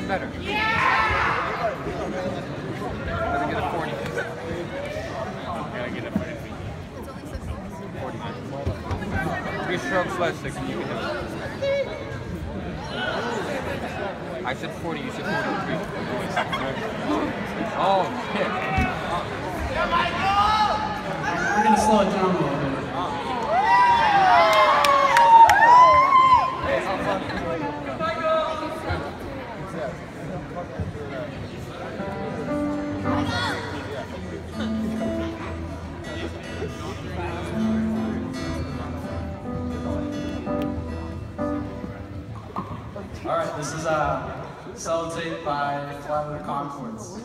better. Yeah! Gotta get a 40. Gotta get a 40. 40. 3 strokes less, 60. You can do it. I said 40, you said 43. Oh, shit. We're gonna slow it down a little bit. Alright, this is Sellotape by Concords.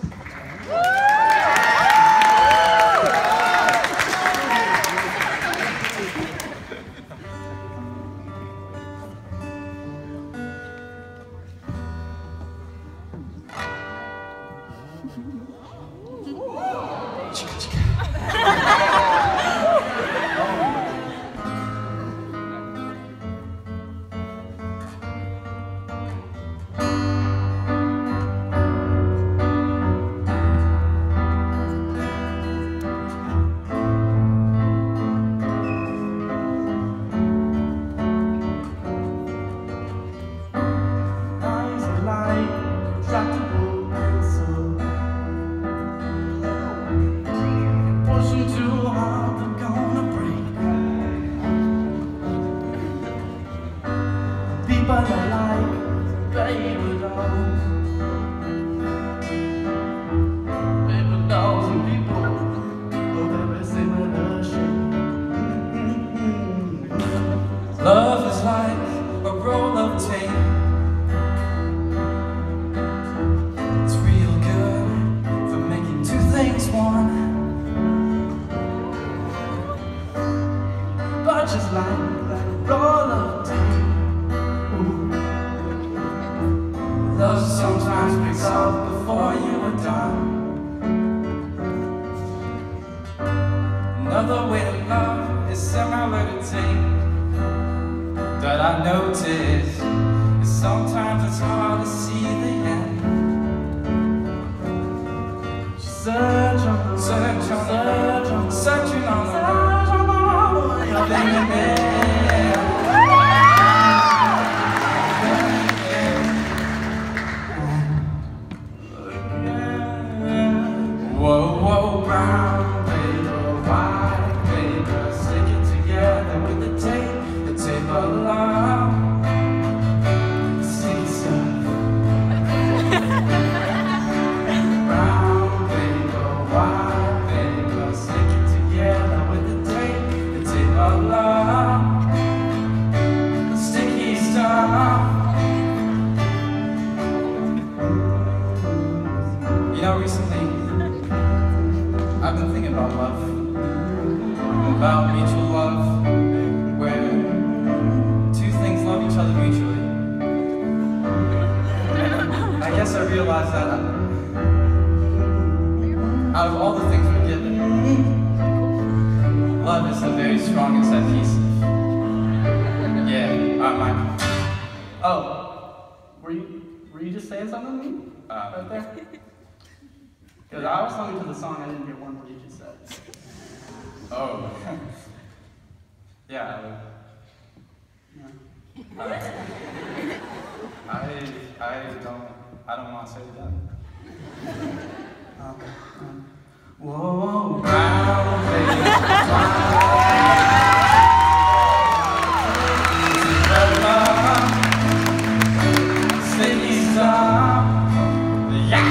People are like baby dolls. Baby dolls and people of every similar shape. Love is like a roll of tape. It's real good for making 2 things one. But just like that roll of tape, love sometimes breaks off before you are done. Another way to love is similar to tape that I notice is sometimes it's hard to see the end. Searching on the road, baby. Whoa, whoa, brown paper, white paper, stick it together with the tape of love. Sticky stuff. Brown paper, white paper, stick it together with the tape of love. Sticky stuff. You know, recently I've been thinking about love, about mutual love, where 2 things love each other mutually. I guess I realized that out of all the things we're given, love is the very strongest set piece. Yeah, mine. Oh, were you just saying something to me? Right there? Because I was listening to the song, I didn't hear one word you just said. Oh. Yeah. I don't want to say it again. Whoa, brown baby. Sticky stuff. Yeah.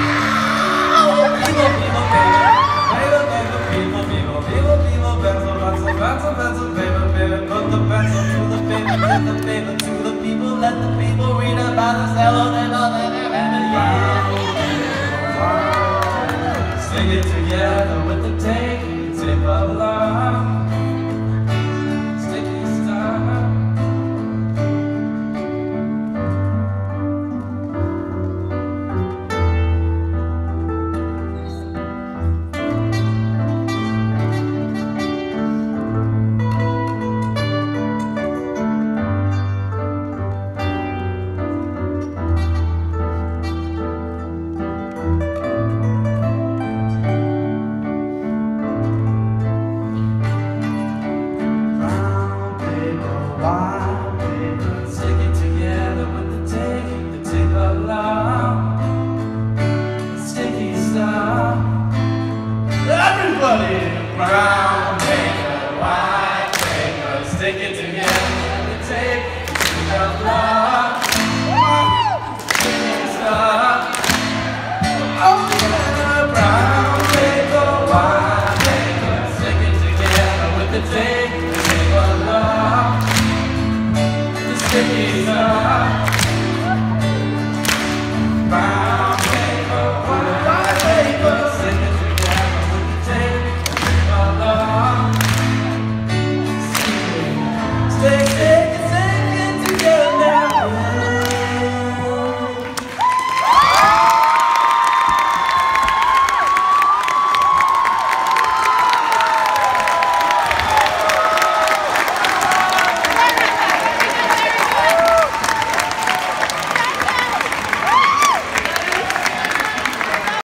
Put the pencil to the paper, get the paper to the people, let the people read about the Sellotape. Sing it together.